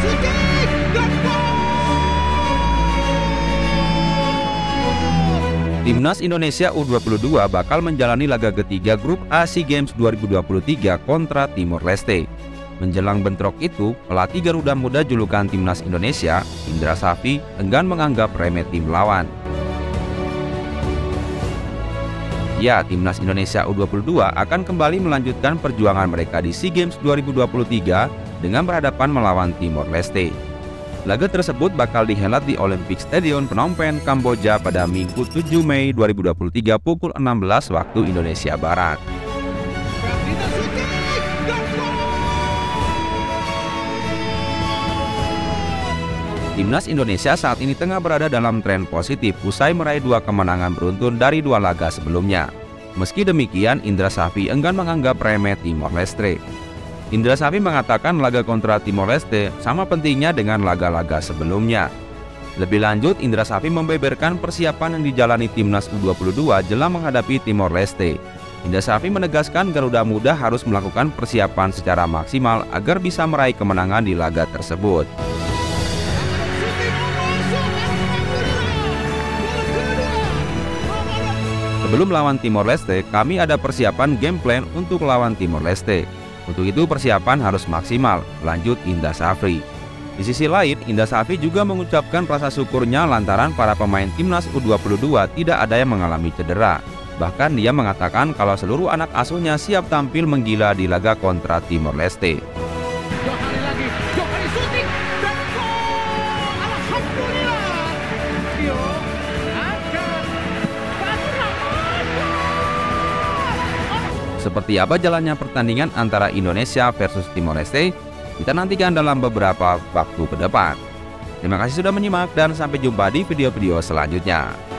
Timnas Indonesia U22 bakal menjalani laga ketiga grup A SEA Games 2023 kontra Timor Leste. Menjelang bentrok itu, pelatih Garuda Muda julukan Timnas Indonesia, Indra Safri, enggan menganggap remeh tim lawan. Ya, Timnas Indonesia U22 akan kembali melanjutkan perjuangan mereka di SEA Games 2023 dengan berhadapan melawan Timor Leste. Laga tersebut bakal dihelat di Olympic Stadium Phnom Penh, Kamboja pada Minggu 7 Mei 2023 pukul 16 waktu Indonesia Barat. Timnas Indonesia saat ini tengah berada dalam tren positif usai meraih 2 kemenangan beruntun dari 2 laga sebelumnya. Meski demikian, Indra Safri enggan menganggap remeh Timor Leste. Indra Safri mengatakan laga kontra Timor Leste sama pentingnya dengan laga-laga sebelumnya. Lebih lanjut, Indra Safri membeberkan persiapan yang dijalani Timnas U22 jelang menghadapi Timor Leste. Indra Safri menegaskan Garuda Muda harus melakukan persiapan secara maksimal agar bisa meraih kemenangan di laga tersebut. Sebelum lawan Timor Leste, kami ada persiapan game plan untuk lawan Timor Leste. Untuk itu persiapan harus maksimal, lanjut Indra Safri. Di sisi lain, Indra Safri juga mengucapkan rasa syukurnya lantaran para pemain Timnas U22 tidak ada yang mengalami cedera. Bahkan dia mengatakan kalau seluruh anak asuhnya siap tampil menggila di laga kontra Timor Leste. Seperti apa jalannya pertandingan antara Indonesia versus Timor Leste? Kita nantikan dalam beberapa waktu ke depan. Terima kasih sudah menyimak dan sampai jumpa di video-video selanjutnya.